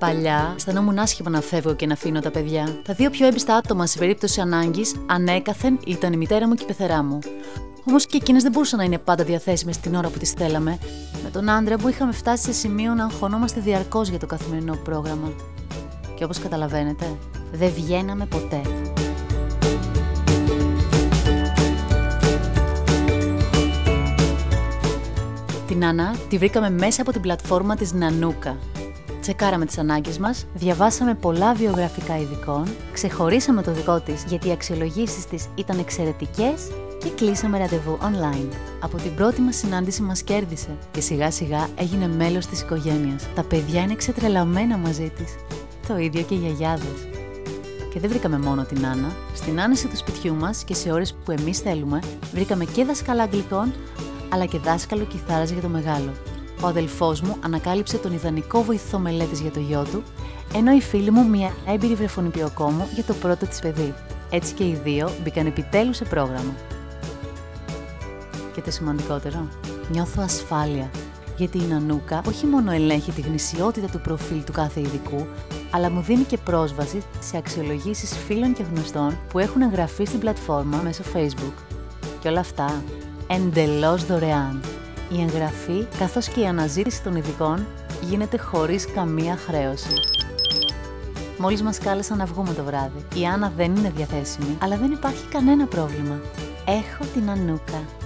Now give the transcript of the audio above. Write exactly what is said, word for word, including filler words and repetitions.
Παλιά, αισθανόμουν άσχημα να φεύγω και να αφήνω τα παιδιά. Τα δύο πιο έμπιστα άτομα σε περίπτωση ανάγκης, ανέκαθεν, ήταν η μητέρα μου και η πεθερά μου. Όμως και εκείνες δεν μπορούσαν να είναι πάντα διαθέσιμες την ώρα που τις θέλαμε. Με τον άντρα μου είχαμε φτάσει σε σημείο να αγχωνόμαστε διαρκώς για το καθημερινό πρόγραμμα. Και όπως καταλαβαίνετε, δεν βγαίναμε ποτέ. Την Άννα τη βρήκαμε μέσα από την πλατφόρμα της Νανούκα. Τσεκάραμε τις ανάγκες μας, διαβάσαμε πολλά βιογραφικά ειδικών, ξεχωρίσαμε το δικό της γιατί οι αξιολογήσεις της ήταν εξαιρετικές και κλείσαμε ραντεβού online. Από την πρώτη μας συνάντηση μας κέρδισε και σιγά σιγά έγινε μέλος της οικογένειας. Τα παιδιά είναι ξετρελαμένα μαζί της. Το ίδιο και οι γιαγιάδες. Και δεν βρήκαμε μόνο την Άννα. Στην άνεση του σπιτιού μας και σε ώρες που εμείς θέλουμε, βρήκαμε και δασκάλα αγγλικών, αλλά και δάσκαλο κιθάρας για το μεγάλο. Ο αδελφός μου ανακάλυψε τον ιδανικό βοηθό μελέτης για το γιο του, ενώ η φίλη μου μια έμπειρη βρεφονιπιοκόμο για το πρώτο της παιδί. Έτσι και οι δύο μπήκαν επιτέλους σε πρόγραμμα. Και το σημαντικότερο, νιώθω ασφάλεια, γιατί η Νανούκα όχι μόνο ελέγχει τη γνησιότητα του προφίλ του κάθε ειδικού, αλλά μου δίνει και πρόσβαση σε αξιολογήσεις φίλων και γνωστών που έχουν εγγραφεί στην πλατφόρμα μέσω Facebook. Και όλα αυτά εντελώς δωρεάν. Η εγγραφή καθώς και η αναζήτηση των ειδικών γίνεται χωρίς καμία χρέωση. Μόλις μας κάλεσαν να βγούμε το βράδυ. Η Άννα δεν είναι διαθέσιμη, αλλά δεν υπάρχει κανένα πρόβλημα. Έχω την Νανούκα.